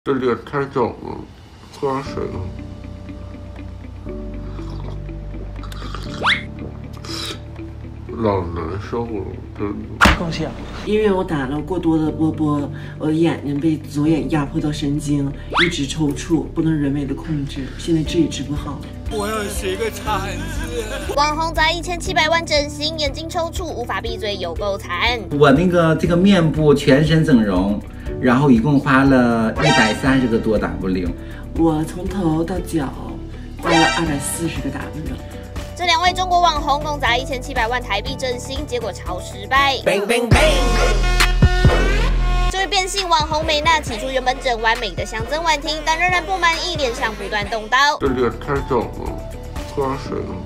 这脸太肿了，喝点水了。老难受了，真的。 高兴， 因为我打了过多的波波，我的眼睛被左眼压迫到神经，一直抽搐，不能人为的控制，现在治也治不好。 我要洗个铲子。 网红砸1700万整形，眼睛抽搐，无法闭嘴，有够惨。 我这个面部全身整容，然后一共花了130个多 W。 我从头到脚花了240个 W。 这2位中国网红共砸1700万台币整形，结果超失败。 Bang bang bang。 这位变性网红美娜起初原本整完美的像曾婉婷，但仍然不满意，脸上不断动刀。 这脸太肿了，喝点水了。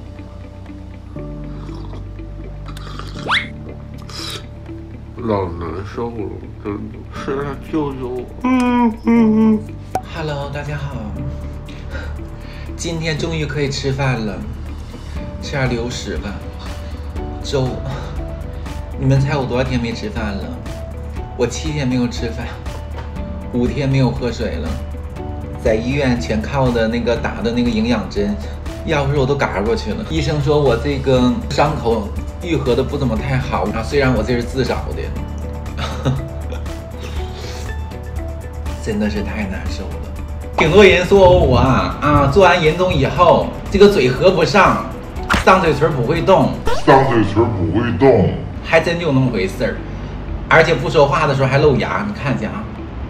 老难受了，真的，谁来救救我 ？Hello， 大家好，今天终于可以吃饭了，吃点流食吧。粥，你们猜我多少天没吃饭了？我7天没有吃饭，5天没有喝水了，在医院全靠的打的营养针，要不是我都嘎过去了。医生说我这个伤口愈合的不怎么太好啊，虽然我这是自找的，真的是太难受了。挺多人说我做完人中以后，这个嘴合不上，上嘴唇不会动，还真就那么回事儿。而且不说话的时候还露牙，你看一下啊，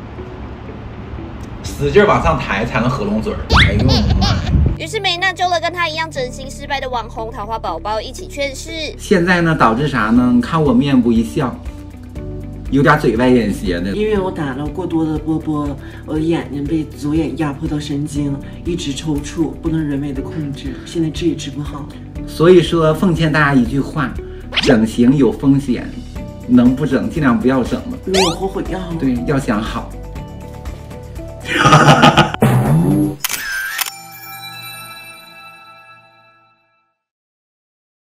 使劲往上抬才能合拢嘴儿。哎呦妈呀！ 于是美娜揪了跟她一样整形失败的网红桃花宝宝一起劝世。 现在呢，导致啥呢？你看我面部一笑，有点嘴歪眼斜的。 因为我打了过多的波波，我的眼睛被左眼压迫到神经，一直抽搐，不能人为的控制，现在治也治不好。 所以说，奉劝大家一句话：整形有风险。能不整尽量不要整了， 我后悔药。 对，要想好。